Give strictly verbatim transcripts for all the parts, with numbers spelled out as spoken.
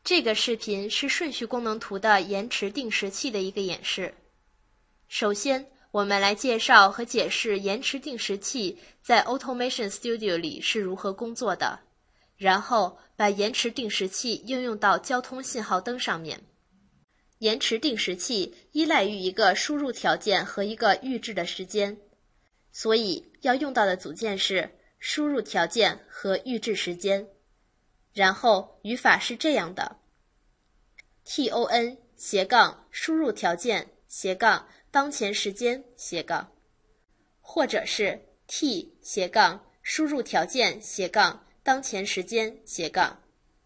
这个视频是顺序功能图的延迟定时器的一个演示。首先，我们来介绍和解释延迟定时器在 Automation Studio 里是如何工作的，然后把延迟定时器应用到交通信号灯上面。延迟定时器依赖于一个输入条件和一个预置的时间，所以要用到的组件是输入条件和预置时间。然后语法是这样的 ：ton 斜杠输入条件斜杠当前时间斜杠，或者是 t 斜杠输入条件斜杠当前时间斜杠。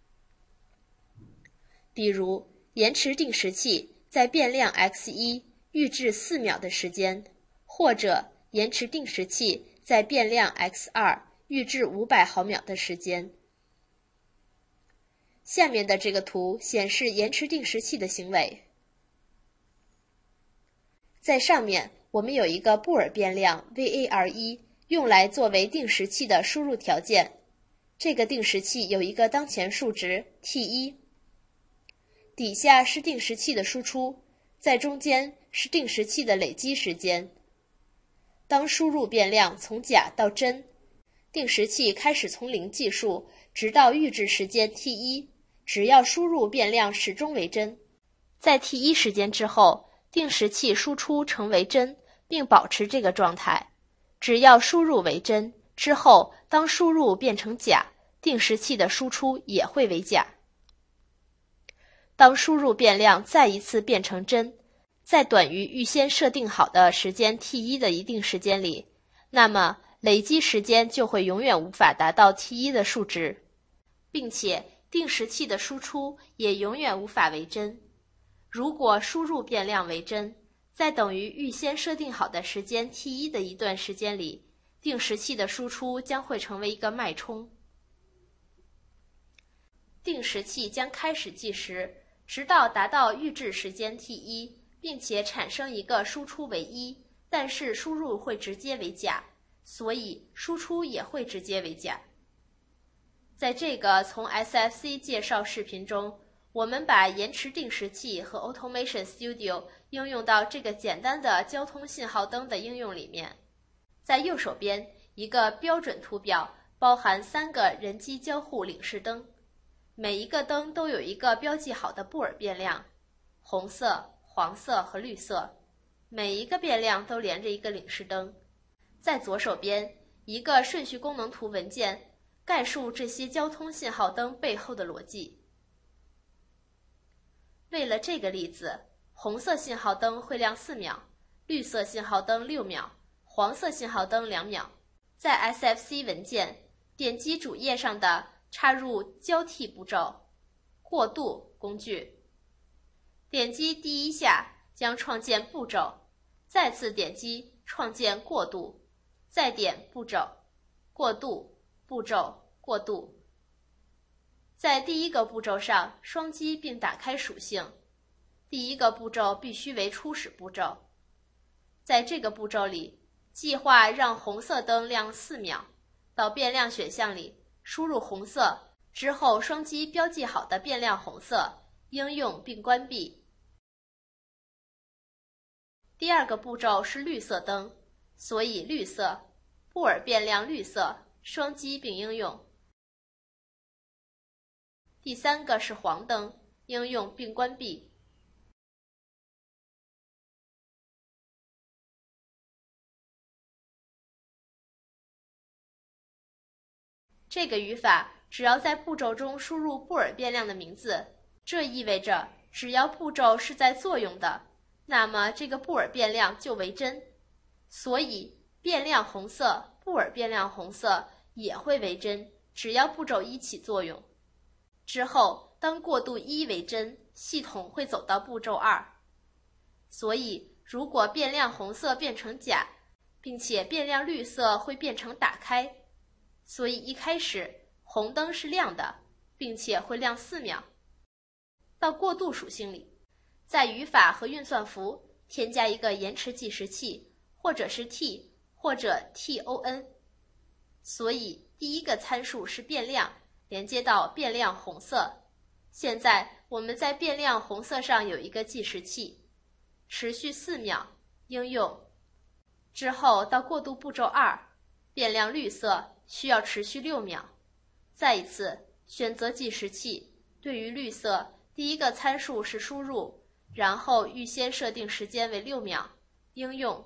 比如，延迟定时器在变量 x 一 预置四秒的时间，或者延迟定时器在变量 x 二 预置五百毫秒的时间。下面的这个图显示延迟定时器的行为。在上面，我们有一个布尔变量 V A R 一，用来作为定时器的输入条件。这个定时器有一个当前数值 T 一，底下是定时器的输出，在中间是定时器的累积时间。当输入变量从假到真，定时器开始从零计数，直到预置时间 T 一，只要输入变量始终为真。在 T 一时间之后，定时器输出成为真，并保持这个状态。只要输入为真，之后当输入变成假，定时器的输出也会为假。当输入变量再一次变成真，在短于预先设定好的时间 T 一 的一定时间里，那么累积时间就会永远无法达到 T 一 的数值，并且定时器的输出也永远无法为真。如果输入变量为真，在等于预先设定好的时间 T 一 的一段时间里，定时器的输出将会成为一个脉冲。定时器将开始计时，直到达到预置时间 T 一，并且产生一个输出为一，但是输入会直接为假，所以输出也会直接为假。在这个从 S F C 介绍视频中，我们把延迟定时器和 Automation Studio 应用到这个简单的交通信号灯的应用里面。在右手边，一个标准图表包含三个人机交互领示灯，每一个灯都有一个标记好的布尔变量，红色、黄色和绿色，每一个变量都连着一个领示灯。在左手边，一个顺序功能图文件概述这些交通信号灯背后的逻辑。为了这个例子，红色信号灯会亮四秒，绿色信号灯六秒，黄色信号灯两秒。在 S F C 文件，点击主页上的插入交替步骤过渡工具，点击第一下将创建步骤，再次点击创建过渡，再点步骤过渡步骤过渡。在第一个步骤上双击并打开属性，第一个步骤必须为初始步骤。在这个步骤里，计划让红色灯亮四秒，到变量选项里输入红色，之后双击标记好的变量红色，应用并关闭。第二个步骤是绿色灯，所以绿色，布尔变量绿色，双击并应用。第三个是黄灯，应用并关闭。这个语法只要在步骤中输入布尔变量的名字，这意味着只要步骤是在作用的，那么这个布尔变量就为真。所以变量红色、布尔变量红色也会为真，只要步骤一起作用。之后，当过渡一为真，系统会走到步骤二。所以，如果变量红色变成假，并且变量绿色会变成打开，所以一开始红灯是亮的，并且会亮四秒。到过渡属性里，在语法和运算符添加一个延迟计时器，或者是 t 或者 ton。所以第一个参数是变量，连接到变量红色， 现在我们在变亮红色上有一个计时器，持续四秒，应用。之后到过渡步骤二，变亮绿色，需要持续六秒。再一次选择计时器，对于绿色，第一个参数是输入，然后预先设定时间为六秒，应用。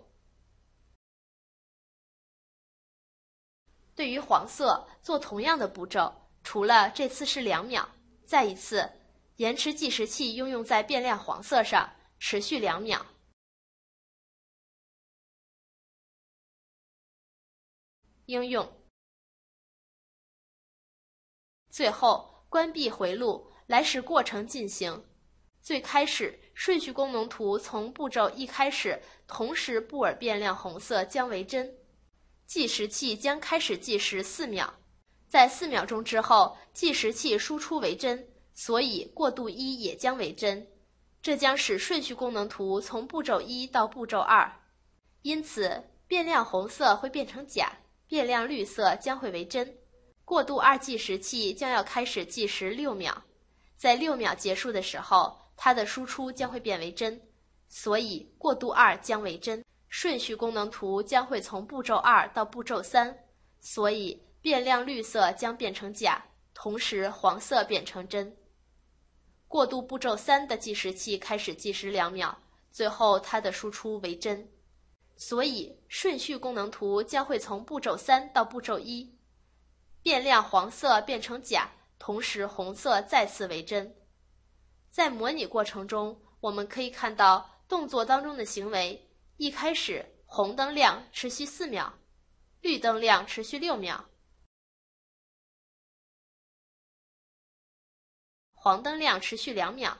对于黄色做同样的步骤，除了这次是两秒，再一次延迟计时器应用在变亮黄色上，持续两秒。应用。最后关闭回路，来使过程进行。最开始顺序功能图从步骤一开始，同时布尔变亮红色将为真。计时器将开始计时四秒，在四秒钟之后，计时器输出为真，所以过渡一也将为真。这将使顺序功能图从步骤一到步骤二，因此变亮红色会变成假，变亮绿色将会为真。过渡二计时器将要开始计时六秒，在六秒结束的时候，它的输出将会变为真，所以过渡二将为真。顺序功能图将会从步骤二到步骤三，所以变亮绿色将变成假，同时黄色变成真。过渡步骤三的计时器开始计时两秒，最后它的输出为真，所以顺序功能图将会从步骤三到步骤一，变亮黄色变成假，同时红色再次为真。在模拟过程中，我们可以看到动作当中的行为，一开始红灯亮持续四秒，绿灯亮持续六秒，黄灯亮持续两秒，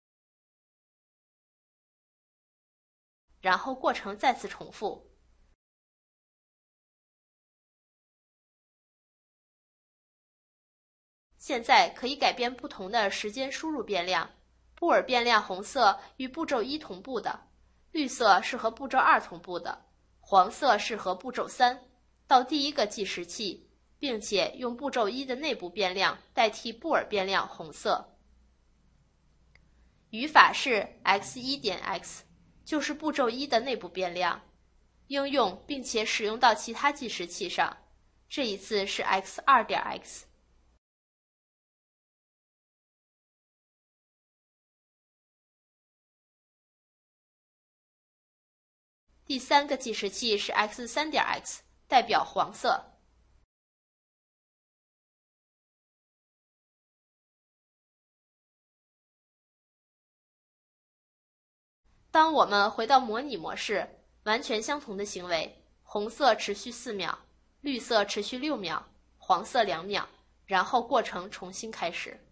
然后过程再次重复。现在可以改变不同的时间输入变量，布尔变亮红色与步骤一同步的，绿色是和步骤二同步的，黄色是和步骤三，到第一个计时器，并且用步骤一的内部变量代替布尔变亮红色。语法是 x 一 点 x， 就是步骤一的内部变量，应用并且使用到其他计时器上，这一次是 x 二 点 x。第三个计时器是 x 三 点 x， 代表黄色。当我们回到模拟模式，完全相同的行为，红色持续四秒，绿色持续六秒，黄色两秒，然后过程重新开始。